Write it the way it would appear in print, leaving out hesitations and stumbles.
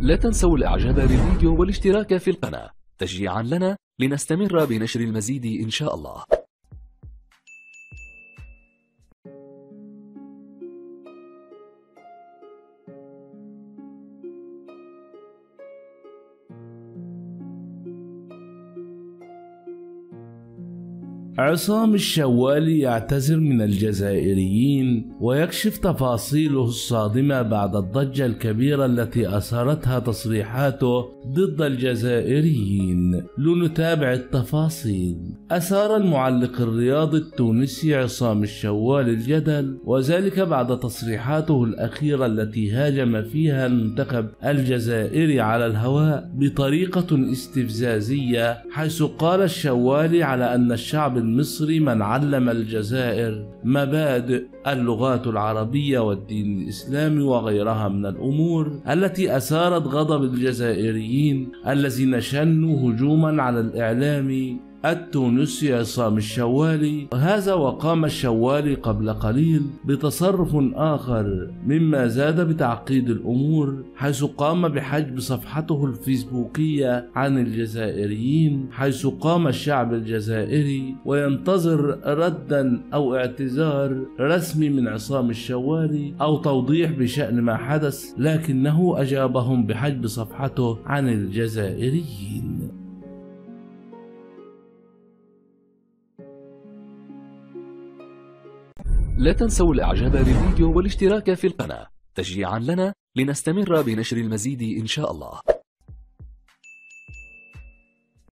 لا تنسوا الاعجاب بالفيديو والاشتراك في القناة تشجيعا لنا لنستمر بنشر المزيد إن شاء الله. عصام الشوالي يعتذر من الجزائريين ويكشف تفاصيله الصادمة بعد الضجة الكبيرة التي أثارتها تصريحاته ضد الجزائريين. لنتابع التفاصيل. أثار المعلق الرياضي التونسي عصام الشوالي الجدل، وذلك بعد تصريحاته الأخيرة التي هاجم فيها المنتخب الجزائري على الهواء بطريقة استفزازية، حيث قال الشوالي على أن الشعب المصري من علم الجزائر مبادئ اللغات العربية والدين الإسلامي وغيرها من الأمور التي أثارت غضب الجزائريين الذين شنوا هجوما على الإعلامي التونسي عصام الشوالي. وهذا وقام الشوالي قبل قليل بتصرف آخر مما زاد بتعقيد الأمور، حيث قام بحجب صفحته الفيسبوكية عن الجزائريين، حيث قام الشعب الجزائري وينتظر ردا أو اعتذار رسمي من عصام الشوالي أو توضيح بشأن ما حدث، لكنه أجابهم بحجب صفحته عن الجزائريين. لا تنسوا الاعجاب بالفيديو والاشتراك في القناة تشجيعا لنا لنستمر بنشر المزيد إن شاء الله.